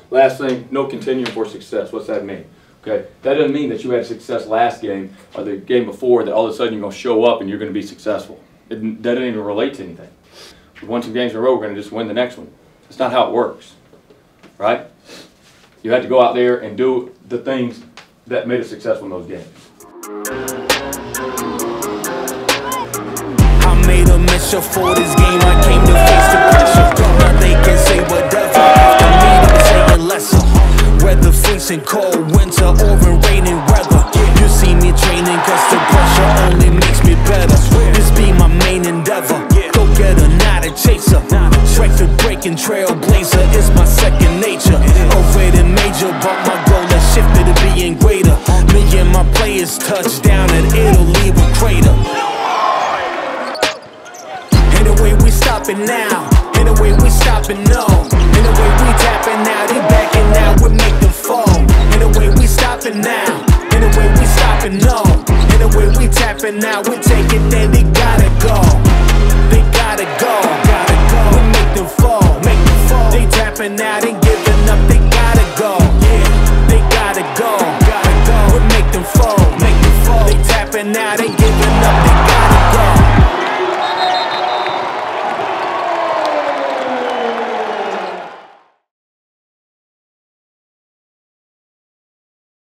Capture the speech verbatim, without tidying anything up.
Last thing, no continuing for success. What's that mean? Okay, that doesn't mean that you had success last game or the game before that all of a sudden you're going to show up and you're going to be successful. It that doesn't even relate to anything. We won some games in a row, we're going to just win the next one. That's not how it works, right? You have to go out there and do the things that made us successful in those games. I made a mission for this game. I came to face the pressure. Now they can say whatever. After me, they're saying lesser. Whether facing cold winter or in raining weather, you see me training cause the pressure only makes me better. This be my main endeavor. Go get a not a chaser. Record breaking trailblazer is my second nature. Already major, but my goal has shifted to being greater. Me and my players touch down and it'll leave a crater. In a way we stopping now. In a way we stopping no. In a way we tapping now. They backing now. We make them fall. In a way we stopping now. In a way we stopping no. In a way we tapping now. We take it there. They gotta go. They gotta go. Gotta go. We make them fall. Make them fall. They tapping out and get